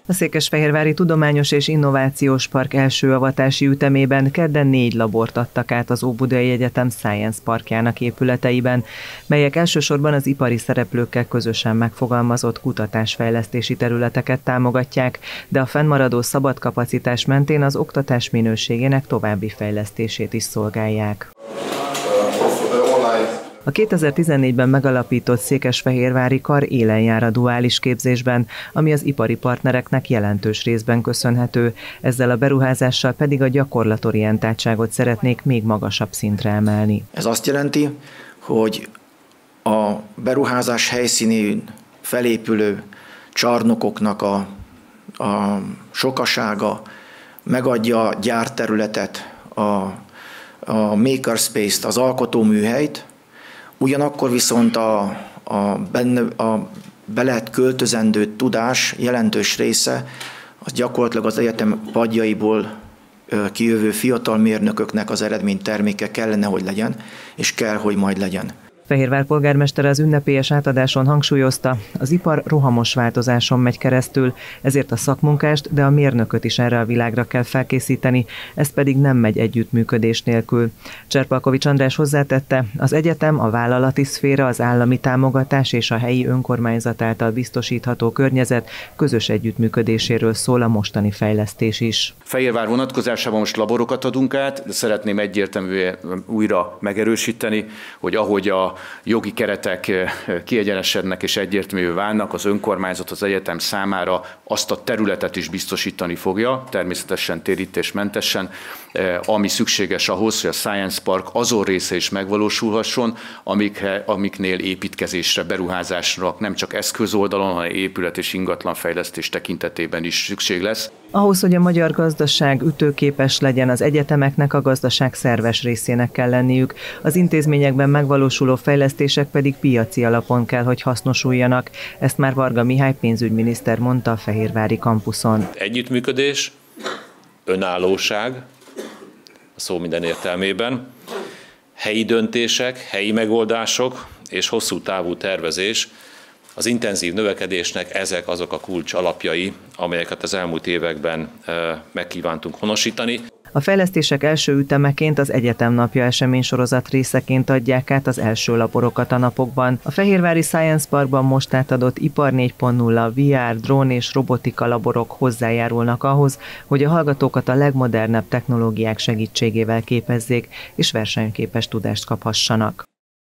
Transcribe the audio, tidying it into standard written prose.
A Székesfehérvári Tudományos és Innovációs Park első avatási ütemében kedden 4 labort adtak át az Óbudai Egyetem Science Parkjának épületeiben, melyek elsősorban az ipari szereplőkkel közösen megfogalmazott kutatásfejlesztési területeket támogatják, de a fennmaradó szabad kapacitás mentén az oktatás minőségének további fejlesztését is szolgálják. A 2014-ben megalapított székesfehérvári kar élen jár a duális képzésben, ami az ipari partnereknek jelentős részben köszönhető, ezzel a beruházással pedig a gyakorlatorientáltságot szeretnék még magasabb szintre emelni. Ez azt jelenti, hogy a beruházás helyszínén felépülő csarnokoknak a sokasága megadja a gyárterületet, a makerspace-t, az alkotóműhelyt, ugyanakkor viszont a be lehet költözendő tudás jelentős része az gyakorlatilag az egyetem padjaiból kijövő fiatal mérnököknek az eredményterméke kellene, hogy legyen, és kell, hogy majd legyen. Fehérvár polgármestere az ünnepélyes átadáson hangsúlyozta, az ipar rohamos változáson megy keresztül, ezért a szakmunkást, de a mérnököt is erre a világra kell felkészíteni, ez pedig nem megy együttműködés nélkül. Cserpalkovics András hozzátette, az egyetem, a vállalati szféra, az állami támogatás és a helyi önkormányzat által biztosítható környezet közös együttműködéséről szól a mostani fejlesztés is. Fehérvár vonatkozásában most laborokat adunk át, de szeretném egyértelműen újra megerősíteni, hogy ahogy a jogi keretek kiegyenesednek és egyértelművé válnak, az önkormányzat az egyetem számára azt a területet is biztosítani fogja, természetesen térítésmentesen, ami szükséges ahhoz, hogy a Science Park azon része is megvalósulhasson, amiknél építkezésre, beruházásra nem csak eszközoldalon, hanem épület és ingatlanfejlesztés tekintetében is szükség lesz. Ahhoz, hogy a magyar gazdaság ütőképes legyen, az egyetemeknek a gazdaság szerves részének kell lenniük, az intézményekben megvalósuló fejlesztések pedig piaci alapon kell, hogy hasznosuljanak. Ezt már Varga Mihály pénzügyminiszter mondta a fehérvári kampuszon. Együttműködés, önállóság, a szó minden értelmében, helyi döntések, helyi megoldások és hosszú távú tervezés, az intenzív növekedésnek ezek azok a kulcs alapjai, amelyeket az elmúlt években megkívántunk honosítani. A fejlesztések első ütemeként az Egyetem Napja eseménysorozat részeként adják át az első laborokat a napokban. A Fehérvári Science Parkban most átadott Ipar 4.0, VR, drón és robotika laborok hozzájárulnak ahhoz, hogy a hallgatókat a legmodernebb technológiák segítségével képezzék és versenyképes tudást kaphassanak.